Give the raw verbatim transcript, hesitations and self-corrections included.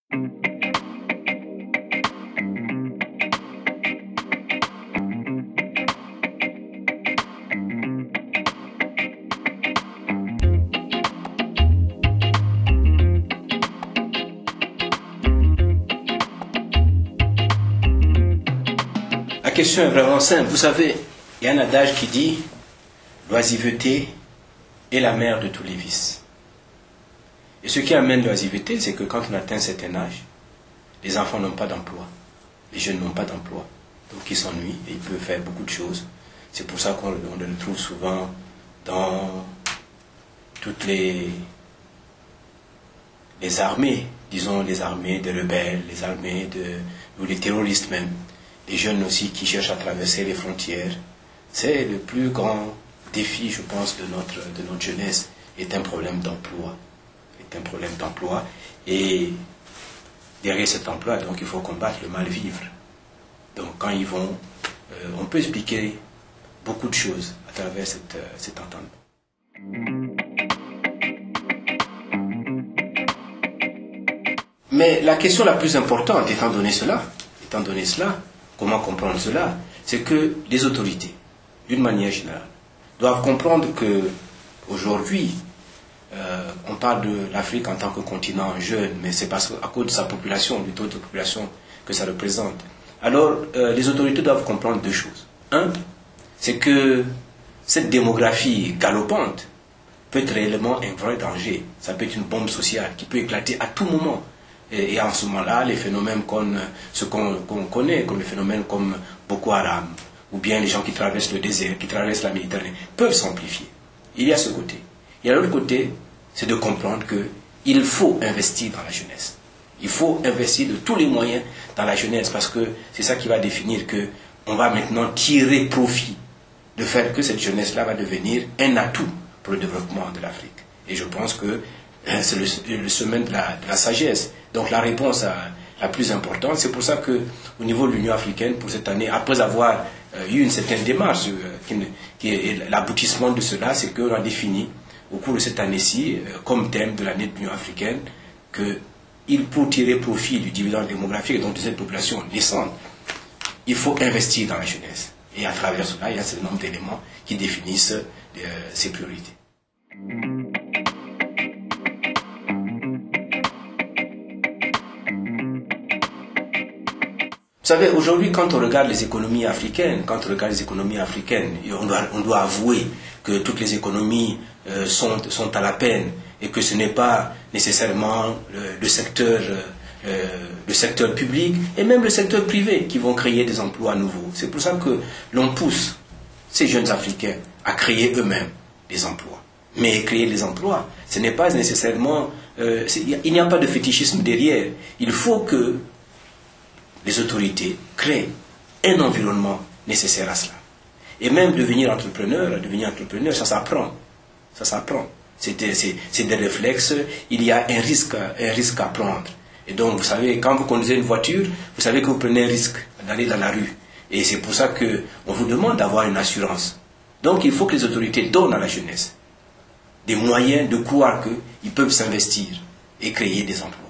La question est vraiment simple. Vous savez, il y a un adage qui dit « l'oisiveté est la mère de tous les vices ». Et ce qui amène l'oisiveté, c'est que quand on atteint un certain âge, les enfants n'ont pas d'emploi, les jeunes n'ont pas d'emploi, donc ils s'ennuient et ils peuvent faire beaucoup de choses. C'est pour ça qu'on le retrouve souvent dans toutes les, les armées, disons les armées des rebelles, les armées de, ou les terroristes même. Les jeunes aussi qui cherchent à traverser les frontières. C'est le plus grand défi, je pense, de notre, de notre jeunesse, est un problème d'emploi. Est un problème d'emploi. Et derrière cet emploi, donc, il faut combattre le mal-vivre. Donc, quand ils vont, euh, on peut expliquer beaucoup de choses à travers cette, euh, cette entente. Mais la question la plus importante, étant donné cela, étant donné cela, comment comprendre cela? C'est que les autorités, d'une manière générale, doivent comprendre que aujourd'hui, euh, on parle de l'Afrique en tant que continent jeune, mais c'est parce qu'à cause de sa population, du taux de population que ça représente. Alors, euh, les autorités doivent comprendre deux choses. Un, c'est que cette démographie galopante peut être réellement un vrai danger. Ça peut être une bombe sociale qui peut éclater à tout moment. Et, et en ce moment-là, les phénomènes comme ce qu'on qu'on connaît, comme les phénomènes comme Boko Haram, ou bien les gens qui traversent le désert, qui traversent la Méditerranée, peuvent s'amplifier. Il y a ce côté. Et l'autre côté, c'est de comprendre qu'il faut investir dans la jeunesse. Il faut investir de tous les moyens dans la jeunesse, parce que c'est ça qui va définir qu'on va maintenant tirer profit de fait que cette jeunesse-là va devenir un atout pour le développement de l'Afrique. Et je pense que c'est le, le semaine de la, de la sagesse. Donc la réponse à, la plus importante, c'est pour ça qu'au niveau de l'Union africaine, pour cette année, après avoir euh, eu une certaine démarche, euh, qui, qui est l'aboutissement de cela, c'est qu'on a défini au cours de cette année-ci, euh, comme thème de l'année de l'Union africaine, qu'il faut tirer profit du dividende démographique et donc de cette population naissante, il faut investir dans la jeunesse. Et à travers cela, il y a un certain nombre d'éléments qui définissent euh, ces priorités. Vous savez, aujourd'hui, quand on regarde les économies africaines, quand on regarde les économies africaines, on doit, on doit avouer que toutes les économies euh, sont, sont à la peine et que ce n'est pas nécessairement le, le, secteur, euh, le secteur public et même le secteur privé qui vont créer des emplois nouveaux. C'est pour ça que l'on pousse ces jeunes Africains à créer eux-mêmes des emplois. Mais créer des emplois, ce n'est pas nécessairement... Euh, il n'y a pas de fétichisme derrière. Il faut que les autorités créent un environnement nécessaire à cela. Et même devenir entrepreneur, devenir entrepreneur, ça s'apprend. Ça s'apprend. C'est des réflexes, il y a un risque, un risque à prendre. Et donc, vous savez, quand vous conduisez une voiture, vous savez que vous prenez un risque d'aller dans la rue. Et c'est pour ça qu'on vous demande d'avoir une assurance. Donc, il faut que les autorités donnent à la jeunesse des moyens de croire qu'ils peuvent s'investir et créer des emplois.